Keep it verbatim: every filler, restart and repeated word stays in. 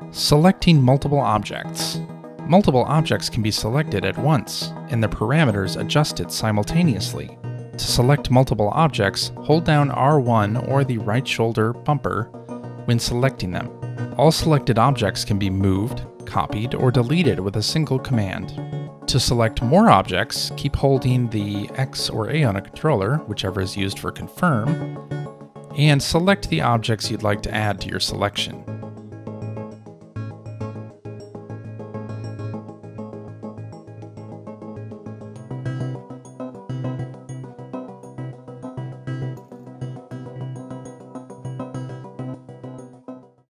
Selecting multiple objects. Multiple objects can be selected at once, and the parameters adjusted simultaneously. To select multiple objects, hold down R one or the right shoulder bumper when selecting them. All selected objects can be moved, copied, or deleted with a single command. To select more objects, keep holding the X or A on a controller, whichever is used for confirm, and select the objects you'd like to add to your selection.